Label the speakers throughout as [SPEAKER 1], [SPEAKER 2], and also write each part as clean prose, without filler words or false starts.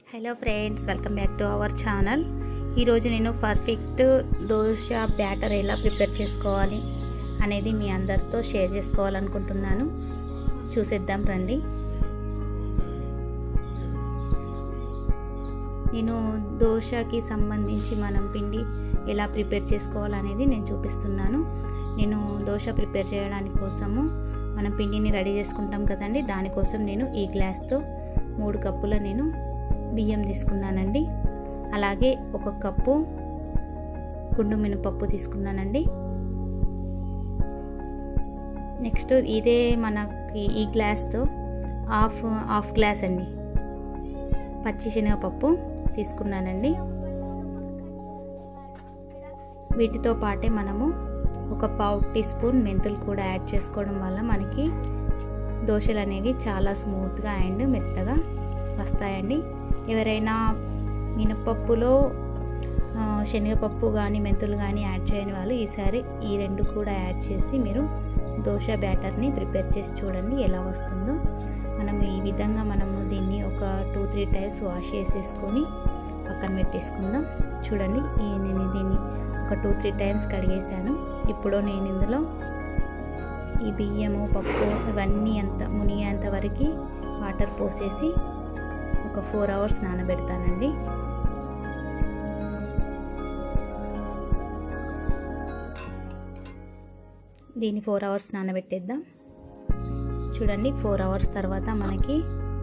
[SPEAKER 1] Hello friends, welcome back to our channel. ఈరోజు నేను perfect dosa batter ఎలా ప్రిపేర్ చేసుకోవాలి అనేది మీ అందరితో షేర్ చేసుకోవాలనుకుంటున్నాను. చూసేద్దాం రండి. నేను దోశకి సంబంధించి మనం పిండి ఎలా ప్రిపేర్ చేసుకోవాలనేది నేను చూపిస్తున్నాను. నేను దోశ ప్రిపేర్ చేయడానికి కోసము మనం పిండిని రెడీ చేసుకుంటాం కదండి, దానికోసం నేను ఈ గ్లాస్తో 3 కప్పుల నేను బియ్యం తీసుకున్నానండి. అలాగే 1 కప్పు గుండు మినపప్పు తీసుకున్నానండి. నెక్స్ట్ ఇదే మనకి ఈ గ్లాస్తో హాఫ్ గ్లాస్ అండి పచ్చి శనగపప్పు తీసుకున్నానండి. వీటితో పాటే మనము 1/4 టీ స్పూన్ మెంతులు కూడా యాడ్ చేసుకోవడం వల్ల మనకి దోశలు అనేవి చాలా స్మూత్గా అండ్ మెత్తగా వస్తాయండి. ఎవరైనా మినపప్పులో శనగపప్పు కానీ మెంతులు కానీ యాడ్ చేయని వాళ్ళు ఈసారి ఈ 2 కూడా యాడ్ చేసి మీరు దోశ బ్యాటర్ని ప్రిపేర్ చేసి చూడండి ఎలా వస్తుందో. మనం ఈ విధంగా మనము దీన్ని ఒక 2-3 టైమ్స్ వాష్ చేసేసుకొని పక్కన పెట్టేసుకుందాం. చూడండి, నేను దీన్ని ఒక 2-3 టైమ్స్ కడిగేసాను. ఇప్పుడు నేను ఇందులో ఈ బియ్యము పప్పు ఇవన్నీ మునిగేంత వరకు వాటర్ పోసేసి ఒక 4 అవర్స్ నానబెడతానండి. దీన్ని 4 అవర్స్ నానబెట్టేద్దాం. చూడండి, 4 అవర్స్ తర్వాత మనకి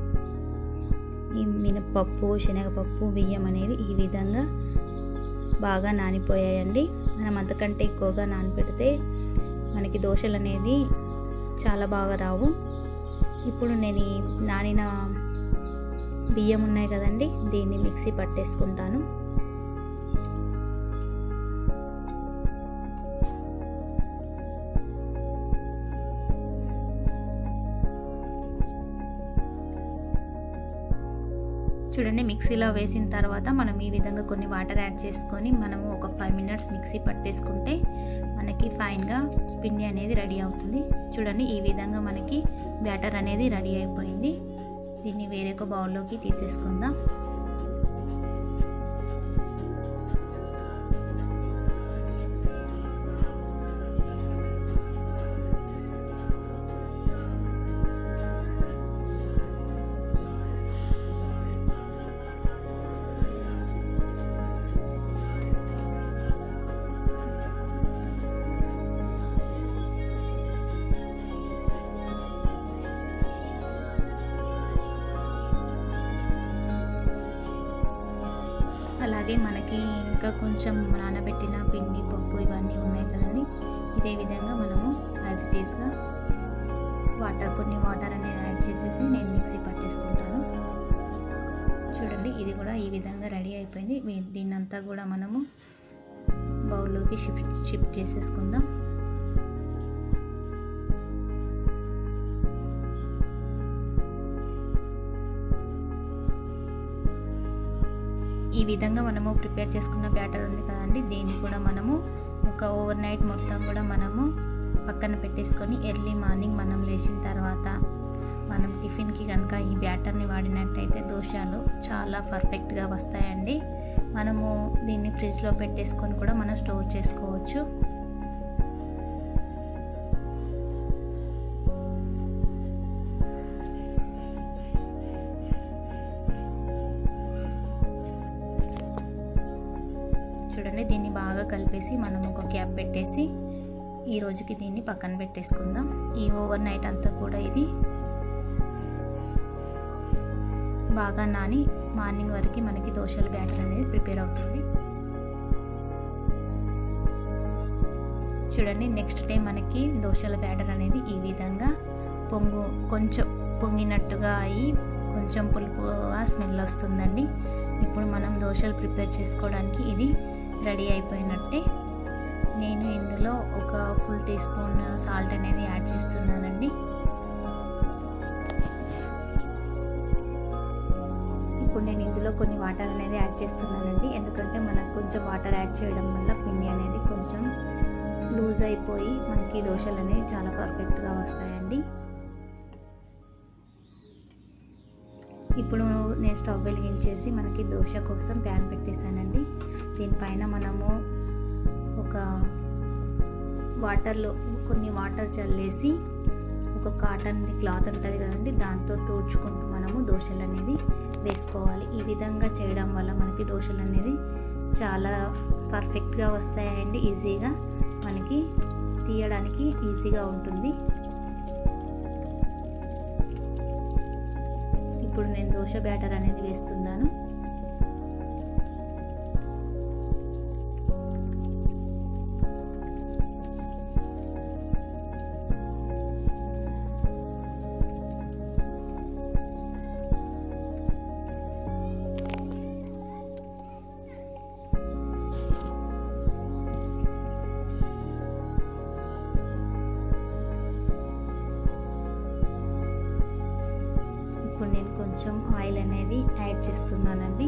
[SPEAKER 1] ఈ మినపప్పు శనగపప్పు బియ్యం అనేది ఈ విధంగా బాగా నానిపోయాయండి. మనం అంతకంటే ఎక్కువగా నానబెడితే మనకి దోశలు అనేది చాలా బాగా రావు. ఇప్పుడు నేను ఈ నానిన బియ్యం ఉన్నాయి కదండి, దీన్ని మిక్సీ పట్టేసుకుంటాను. చూడండి, మిక్సీలో వేసిన తర్వాత మనం ఈ విధంగా కొన్ని వాటర్ యాడ్ చేసుకొని మనము ఒక 5 మినిట్స్ మిక్సీ పట్టేసుకుంటే మనకి ఫైన్గా పిండి అనేది రెడీ అవుతుంది. చూడండి, ఈ విధంగా మనకి బ్యాటర్ అనేది రెడీ అయిపోయింది. దీన్ని వేరొక బౌల్లోకి తీసేసుకుందాం. అలాగే మనకి ఇంకా కొంచెం నానబెట్టిన పిండి పప్పు ఇవన్నీ ఉన్నాయి కదండి, ఇదే విధంగా మనము యాజ్ ఇట్ ఈస్గా కొన్ని వాటర్ అనేది యాడ్ చేసేసి నేను మిక్సీ పట్టేసుకుంటాను. చూడండి, ఇది కూడా ఈ విధంగా రెడీ అయిపోయింది. దీన్నంతా కూడా మనము బౌల్లోకి షిఫ్ట్ చేసేసుకుందాం. ఈ విధంగా మనము ప్రిపేర్ చేసుకున్న బ్యాటర్ ఉంది కదండి, దీన్ని కూడా మనము ఒక ఓవర్ నైట్ మొత్తం కూడా మనము పక్కన పెట్టేసుకొని ఎర్లీ మార్నింగ్ మనం లేచిన తర్వాత మనం టిఫిన్కి కనుక ఈ బ్యాటర్ని వాడినట్టయితే దోశలు చాలా పర్ఫెక్ట్గా వస్తాయండి. మనము దీన్ని ఫ్రిడ్జ్లో పెట్టేసుకొని కూడా మనం స్టోర్ చేసుకోవచ్చు. చూడండి, దీన్ని బాగా కలిపేసి మనం ఒక క్యాప్ పెట్టేసి ఈ రోజుకి దీన్ని పక్కన పెట్టేసుకుందాం. ఈ ఓవర్ నైట్ అంతా కూడా ఇది బాగా నాని మార్నింగ్ వరకు మనకి దోశల బ్యాటర్ అనేది ప్రిపేర్ అవుతుంది. చూడండి, నెక్స్ట్ డే మనకి దోశల బ్యాటర్ అనేది ఈ విధంగా కొంచెం పొంగినట్టుగా అయ్యి కొంచెం పులుపుగా స్మెల్ వస్తుందండి. ఇప్పుడు మనం దోశలు ప్రిపేర్ చేసుకోవడానికి ఇది రెడీ అయిపోయినట్టే. నేను ఇందులో ఒక ఫుల్ టీ స్పూన్ సాల్ట్ అనేది యాడ్ చేస్తున్నానండి. ఇప్పుడు నేను ఇందులో కొన్ని వాటర్ అనేది యాడ్ చేస్తున్నానండి, ఎందుకంటే మనకు కొంచెం వాటర్ యాడ్ చేయడం వల్ల పిండి అనేది కొంచెం లూజ్ అయిపోయి మనకి దోశలు అనేవి చాలా పర్ఫెక్ట్గా వస్తాయండి. ఇప్పుడు నేను స్టవ్ వెలిగించేసి మనకి దోశ కోసం ప్యాన్ పెట్టేశానండి. దీనిపైన మనము ఒక వాటర్లో కొన్ని వాటర్ చల్లేసి ఒక కాటన్ క్లాత్ ఉంటుంది కదండి, దాంతో తుడుచుకుంటూ మనము దోశలు అనేది వేసుకోవాలి. ఈ విధంగా చేయడం వల్ల మనకి దోశలు అనేది చాలా పర్ఫెక్ట్గా వస్తాయండి. ఈజీగా మనకి తీయడానికి ఈజీగా ఉంటుంది. ఇప్పుడు నేను దోశ బ్యాటర్ అనేది వేస్తున్నాను. నేను కొంచెం ఆయిల్ అనేది యాడ్ చేస్తున్నానండి.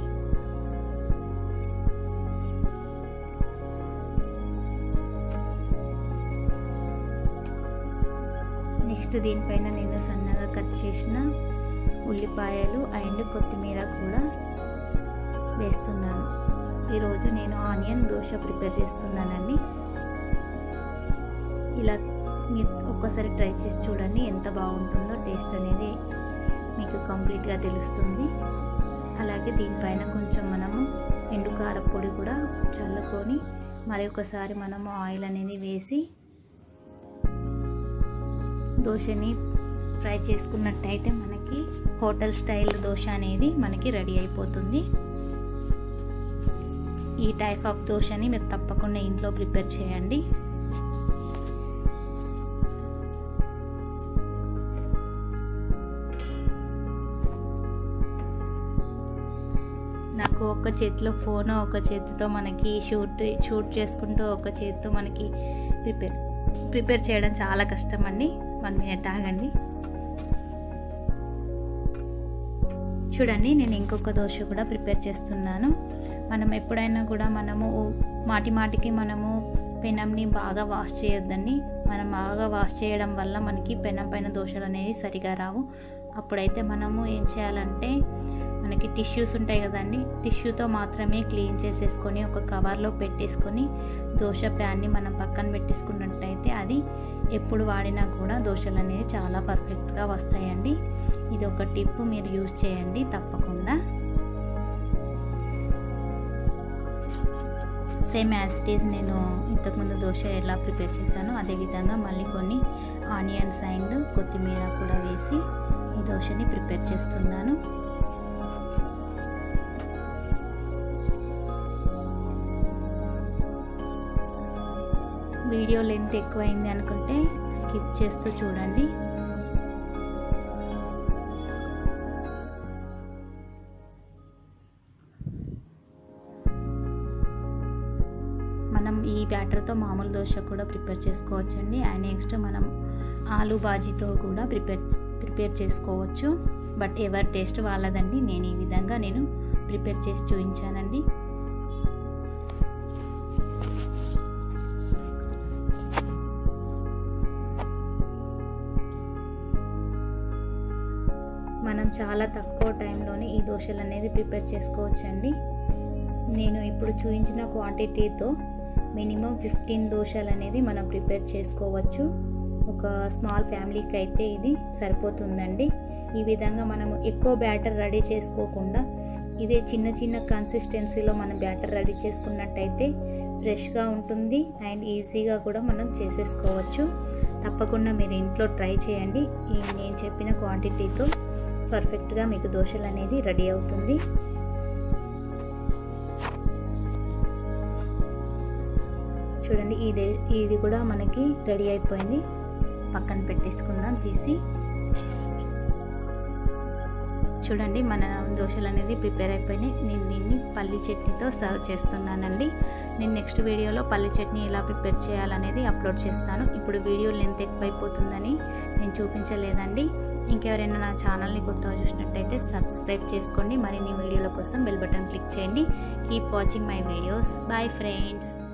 [SPEAKER 1] నెక్స్ట్ దీనిపైన నేను సన్నగా కట్ చేసిన ఉల్లిపాయలు అండ్ కొత్తిమీర కూడా వేస్తున్నాను. ఈరోజు నేను ఆనియన్ దోశ ప్రిపేర్ చేస్తున్నానండి. ఇలా మీరు ఒక్కసారి ట్రై చేసి చూడండి, ఎంత బాగుంటుందో టేస్ట్ అనేది మీకు కంప్లీట్గా తెలుస్తుంది. అలాగే దీనిపైన కొంచెం మనము ఎండు కారపొడి కూడా చల్లుకొని మరొకసారి మనము ఆయిల్ అనేది వేసి దోశని ఫ్రై చేసుకున్నట్టయితే మనకి హోటల్ స్టైల్ దోశ అనేది మనకి రెడీ అయిపోతుంది. ఈ టైప్ ఆఫ్ దోశని మీరు తప్పకుండా ఇంట్లో ప్రిపేర్ చేయండి. నాకు ఒక చేతిలో ఫోన్, ఒక చేతితో మనకి షూట్ చేసుకుంటూ ఒక చేతితో మనకి ప్రిపేర్ చేయడం చాలా కష్టం అండి. 1 మినిట్ ఆగండి. చూడండి, నేను ఇంకొక దోశ కూడా ప్రిపేర్ చేస్తున్నాను. మనం ఎప్పుడైనా కూడా మనము మాటికి మనము పెనంని బాగా వాష్ చేయొద్దండి. మనం బాగా వాష్ చేయడం వల్ల మనకి పెనం పైన దోశలు అనేవి సరిగా రావు. అప్పుడైతే మనము ఏం చేయాలంటే మనకి టిష్యూస్ ఉంటాయి కదండి, టిష్యూతో మాత్రమే క్లీన్ చేసేసుకొని ఒక కవర్లో పెట్టేసుకొని దోశ ప్యాన్ని మనం పక్కన పెట్టేసుకున్నట్టయితే అది ఎప్పుడు వాడినా కూడా దోశలు అనేది చాలా పర్ఫెక్ట్గా వస్తాయండి. ఇది ఒక టిప్, మీరు యూజ్ చేయండి తప్పకుండా. సేమ్ యాజ్ ఇట్ ఈజ్ నేను ఇంతకుముందు దోశ ఎలా ప్రిపేర్ చేశానో అదేవిధంగా మళ్ళీ కొన్ని ఆనియన్స్ అండ్ కొత్తిమీర కూడా వేసి ఈ దోశని ప్రిపేర్ చేస్తున్నాను. వీడియో లెంత్ ఎక్కువైంది అనుకుంటే స్కిప్ చేస్తూ చూడండి. మనం ఈ బ్యాటర్తో మామూలు దోశ కూడా ప్రిపేర్ చేసుకోవచ్చండి. అండ్ నెక్స్ట్ మనం ఆలు బాజీతో కూడా ప్రిపేర్ చేసుకోవచ్చు. బట్ ఎవరి టేస్ట్ వాళ్ళదండి. నేను ఈ విధంగా ప్రిపేర్ చేసి చూపించానండి. మనం చాలా తక్కువ టైంలోనే ఈ దోశలు అనేది ప్రిపేర్ చేసుకోవచ్చండి. నేను ఇప్పుడు చూపించిన క్వాంటిటీతో మినిమం 15 దోశలు అనేది మనం ప్రిపేర్ చేసుకోవచ్చు. ఒక స్మాల్ ఫ్యామిలీకి అయితే ఇది సరిపోతుందండి. ఈ విధంగా మనము ఎక్కువ బ్యాటర్ రెడీ చేసుకోకుండా ఇదే చిన్న కన్సిస్టెన్సీలో మనం బ్యాటర్ రెడీ చేసుకున్నట్టయితే ఫ్రెష్గా ఉంటుంది అండ్ ఈజీగా కూడా మనం చేసేసుకోవచ్చు. తప్పకుండా మీరు ఇంట్లో ట్రై చేయండి. నేను చెప్పిన క్వాంటిటీతో పర్ఫెక్ట్గా మీకు దోశలు అనేది రెడీ అవుతుంది. చూడండి, ఇది కూడా మనకి రెడీ అయిపోయింది. పక్కన పెట్టేసుకుందాం తీసి. చూడండి, మన దోశలు అనేది ప్రిపేర్ అయిపోయినాయి. నేను దీన్ని పల్లి చట్నీతో సర్వ్ చేస్తున్నానండి. నేను నెక్స్ట్ వీడియోలో పల్లి చట్నీ ఎలా ప్రిపేర్ చేయాలనేది అప్లోడ్ చేస్తాను. ఇప్పుడు వీడియో లెంత్ ఎక్కువైపోతుందని నేను చూపించలేదండి. ఇంకెవరైనా నా ఛానల్ని కొత్తగా చూసినట్టయితే సబ్స్క్రైబ్ చేసుకోండి. మరిన్ని వీడియోల కోసం బెల్ బటన్ క్లిక్ చేయండి. Keep watching my videos. Bye friends.